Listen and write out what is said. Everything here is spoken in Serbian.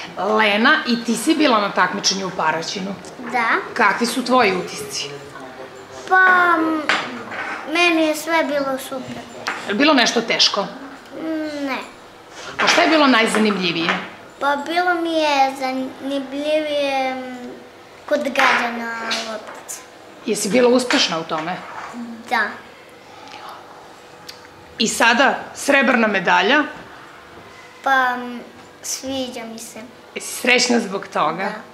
Lena, i ti si bila na takmičenju u Paraćinu. Da. Kakvi su tvoji utisci? Pa, meni je sve bilo super. Je li bilo nešto teško? Ne. A šta je bilo najzanimljivije? Pa, bilo mi je zanimljivije kod gađanja loptice. Jesi bila uspešna u tome? Da. I sada, srebrna medalja. Pa, sviđa mi se. Jesi srećna zbog toga? Da.